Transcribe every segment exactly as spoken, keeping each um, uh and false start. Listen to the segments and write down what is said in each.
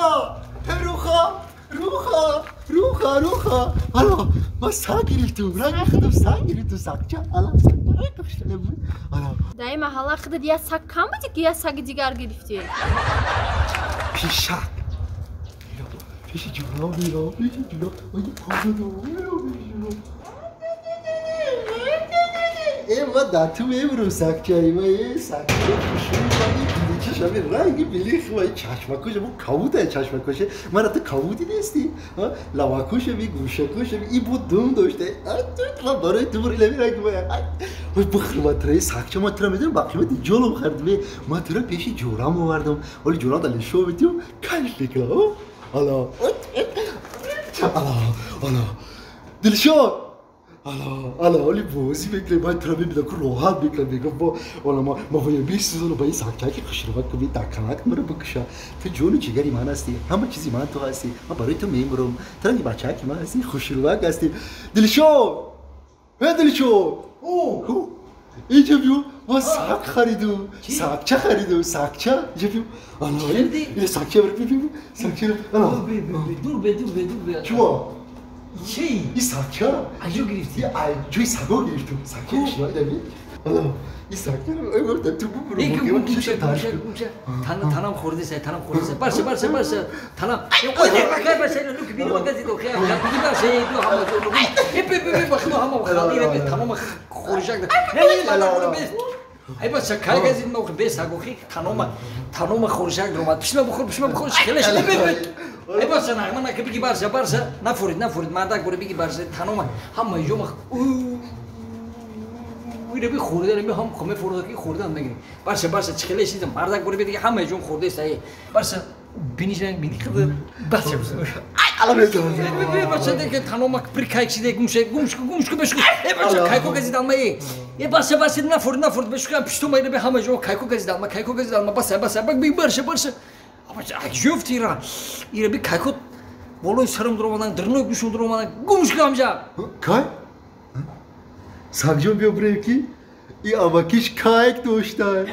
روخا روخا روخا روخا روخا حالا ما سگ گرفتم رنگ خودم سگ گرفتم سگچه حالا سگ کشتنه بود حالا دایی محله خودت یه سگ کم بودی که یه سگ دیگر گرفتی پیشک پیش جونا میرا پیش جونا آیه پازه دو میرا پیش جونا ای ما داتو میبرم سگچه ای ما یه سگچه کشوری ما یه چشمی رنگی بلیخ و این چشمکوشه ما کبوده چشمکوشه من تو کبودی نیستی لواکوشه بی گوشکوشه بی ای بود دوم داشته تو برای تو بری لبی رنگی باید وای بخیر ما ترای سگچه ما ترا میدونم باقی ما دی جلوم خردم ما ترا پیشی جورام آوردم ولی جورام دلی شو بیتیم کش لیکلا حالا حالا حالا دلشو حالا حالا ولی بازی بکنه باید ترا ببینم که راحت بکنم بگم با حالا ما ما باید بیست سال با این سگچه که خشروات کنی دکنک مرا بکشه تو جون جگری من هستی همه چیزی من تو هستی من برای تو میمرم تو این بچه که من هستی خشروات هستی دلشو ها دلشو اوه اینجا بیو ما سگ خریدم سگچه خریدم سگچه اینجا بیو حالا این سگچه برای بیو سگچه حالا دور به دور به دور به چوا چی؟ این سگچه اجو گرفتی؟ جوی سگا گرفتم سگچه اشتباهی دارید حالا این سگچه رو ای گفتم تو برو ای که بگم گوشه چیشه گوشه تاش گوشه تنم تنم خورده سه تنم خورده سه برسه برسه برسه تنم اوه خیر برسه لوک بیرو مگزی دو خیر بگی برسه دو هم دو لوک ای بی بی بخنو هم خالی ره تنم خورجاک نه نه نه برو بیس ای بس کای گزید نو بیس اگو خی تنم تنم خورجاک درو ما پیش بخور پیش بخور خیلیش ای بی بی ای بس نه من که بگی برسه برسه نفورید نفورید مردک برو بگی برسه تنم هم یوم ویره بی خورده نمی هم کمی خورده کی خورده هم نگیری برسه برسه چخله چیزم مردک برو بیدی همه جون خورده سعی برسه بینیش رنگ بینی خورده برسه برسه الان میتونم بی بی برسه دیگه تنوم پر کای چیزه گوشه گوش گوش کو بشکو ای برسه کایکو گزید alma ای ای برسه برسه نفورد نفورد بشکو پیشتو میره به همه جون کایکو گزید alma کایکو گزید alma برسه برسه بگ بی برسه برسه اما جفت ایران ایره بی کایکو ولوی سرم درو درنو گوشم درو گوش کامجا کای سگجون بیا برای کی ای آماکیش کایک داشتن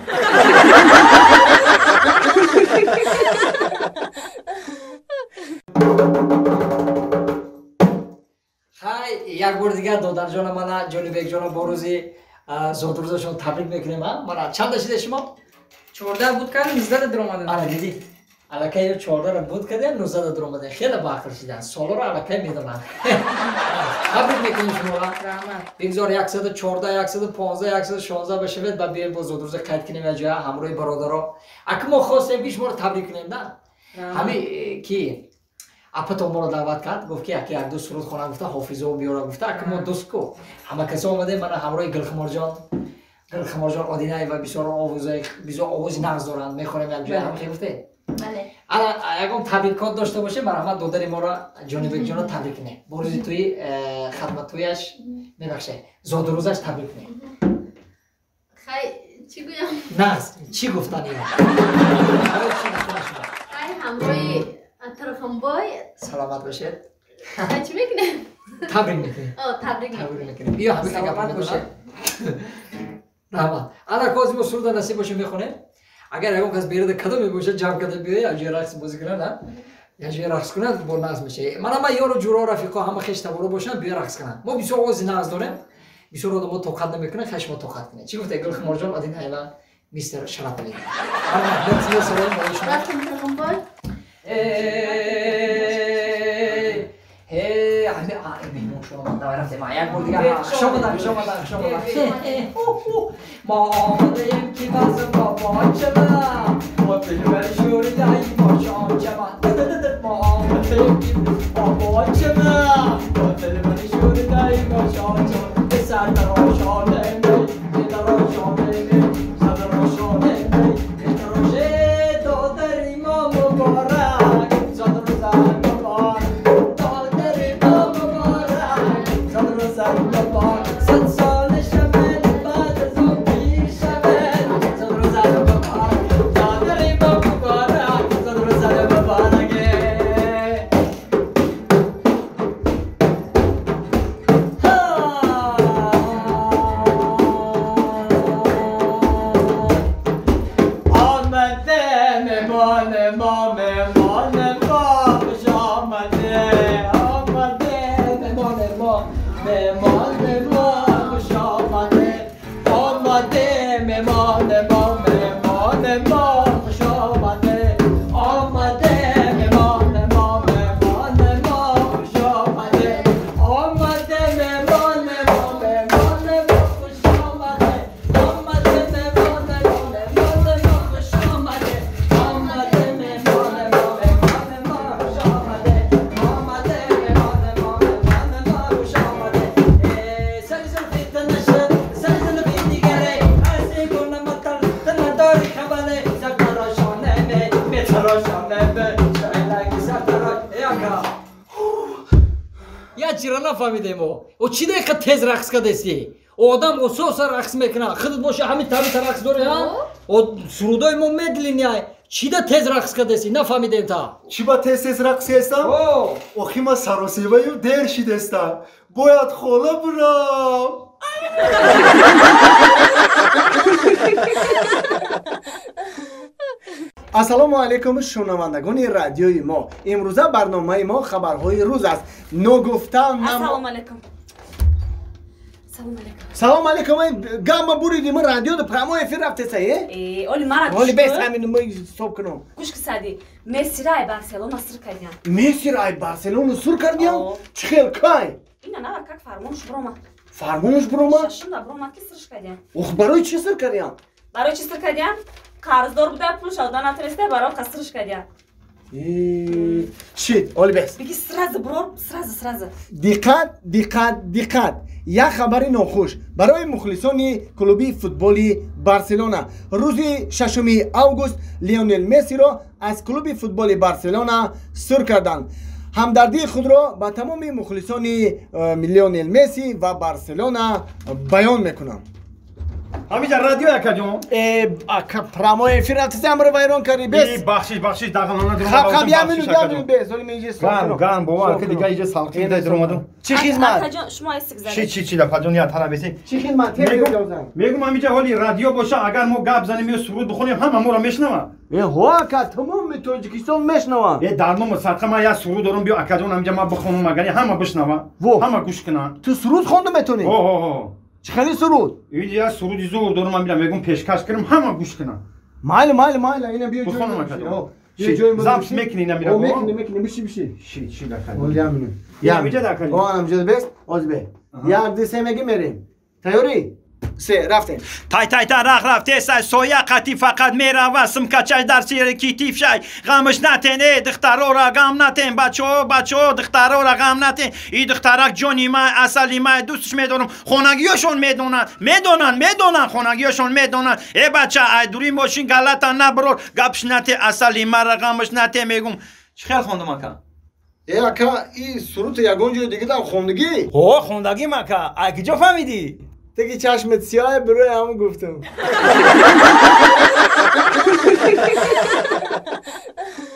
های یک بار دیگه دادر جان من جانی بیگ جان با روزی زودروزشون تبریک میکنیم من چند داشته شما چهارده بود کردن نوزده در اومدن آره دیدی الکی چهارده رو بود کردن نوزده در اومدن خیلی باخر شدن سالا رو الکی میدونن تبریک میکنیم شما را رحمت بگذار صد و چهارده صد و پانزده صد و شانزده بشوید و بیایم با زودروز قید کنیم از جای همراه برادرها اگه ما خواستیم پیش ما رو تبریک کنیم نه همین کی اپا ما رو دعوت کرد گفت که یک دو سرود خونه گفته حافظه و بیاره گفته اگه ما دوست کو همه کسی آمده من همراه گلخمار جان گلخمار جان آدینه و بسیار آوازه بسیار آوازی نغز دارن میخوریم یک جای هم گفته بله الان اگه تبریکات داشته باشه مرحمت دادر ما را جانی بیگ جان تبریک کنه بروزی توی خدمت تویش میبخشه زاد روزش تبریک کنه خیلی چی گویم؟ نه چی گفتن اینا خیلی همراهی طرفم بای سلامت باشید چی میکنه؟ تبریک میکنه آه تبریک تبریک میکنه بیا همین که گپ باشه رحمت الان کازم سرود نصیب باشه میخونه اگر اگه کس بیرد کدوم باشه جمع کرده بیای اجازه رقص بازی کنه نه اجازه رقص کنه با ناز میشه من ما یارو جورا رفیقا همه خشت برو باشن بیا رقص کنن ما بسیار آواز ناز داریم بسیار آدم ما توقع نمیکنه خشم توقع کنه چی گفته گل مرجان آدین ایلا میستر شرط میده اما بسیار سلام با شما رفتم طرفم بای هی همه مهمون شما من رفتم ما یک بار دیگه شما دار شما دار شما دار ما آمدیم که باز بابا چما ما دلبر شور دایی ما شام چما ما آمدیم که بابا چما ما دلبر شور دایی ما شام چما به سر دراشان می دراشان می سر دراشان می دراشه دادر امام مبارک زاد روزان مبارک دادر امام مبارک زاد روزان مبارک صد سال شمن بعد از اون پیر شمن زاد روزان مبارک دادر امام مبارک زاد روزان مبارک آمده مهمان ما مهمان ما سراشم نبه چایلنگی سرطراش ای آقا یا چرا نفهمیدیم او او چی دیگه تیز رقص کردی او آدم او سوسا رقص میکنه خودت باشه همین تابی رقص داری ها او سرودای ما میدلی نه چی ده تیز رقص کردی نفهمیدیم تا چی با تیز تیز رقصی هستم؟ اوخی ما سر و سیبایی و دیر شید هستم باید خولا برام السلام علیکم شنوندگان رادیوی ما امروزه برنامه ما خبرهای روز است نگفتم نم السلام علیکم سلام علیکم سلام علیکم من گام بریدیم رادیو ده پرامو افیر رفته سایه ای اولی مرا ولی بس همین ما استاپ کنم گوش کسادی مسی رای بارسلونا سر کردن مسی رای بارسلونا سر کردن چخیل کای اینا نه как فرمونش بروما فرمونش بروما شاشندا брома کی سرش کردن اوخ برای چی سر کردن برای چی سر کردن قرضدار بوده پولش آدم نتونسته برای قصرش کردن شید اولی بس بگی سراز برو سراز سراز دقت دقت دقت یک خبر ناخوش برای مخلصان کلوب فوتبال بارسلونا روز ششم آگوست لیونل مسی را از کلوب فوتبال بارسلونا سر کردند همدردی خود را با تمام مخلصان لیونل مسی و بارسلونا بیان میکنم همینجا رادیو اکجون اکا پراموی فرانسه امر وایران کردی بس بخشش بخشش داخلنا درو خب خب یا منو یا منو بس ولی میگه گان گان بابا که دیگه اینجا سالکی ده درو مادم چی خدمت اکجون شما استگزاری چی چی چی ده کجون یا ترا بسی چی خدمت میگم میگم همینجا حالی رادیو باشه اگر ما گپ زنیم سرود بخونیم هم ما رو میشنوه ای هوا که تمام تاجیکستان میشنوه ای در نو صدقه ما یا سرود دارم بیا اکجون همینجا ما بخونم مگه همه بشنوه همه گوش کنن تو سرود خوندم میتونی اوه اوه چخیلی سرود اینجا سرودی زور دارم من میگم میگم پیشکش کنم همه گوش کنن مایل مایل مایل اینا بیا جوی بخونم اکجون یه جوی زامس میکنی نمیره او میکنی میکنی بشی بشی چی چی دکن ولی همینو یا همینجا دکن او همینجا بس از به یا دسه میگی میریم تیاری سه رفتیم تای تای تا رخ رفته سای سویا قطی فقط میرا واسم کچای در سیر کی تیف شای غمش نتنه دخترو را غم نتن بچو بچو دخترو را غم نتن ای دخترک جونی ما اصلی ما دوستش میدونم خونگیاشون میدونن میدونن میدونن خونگیاشون میدونن ای بچه ای دوری ماشین غلطا نبرور گپش نته اصلی ما را غمش نته میگم چخیل خوندم اکا ای اکا ای سرود یگون جوی دیگه دارم خوندگی او خوندگی مکا اگه جو فهمیدی دیگه چشمت سیاه برای همون گفتم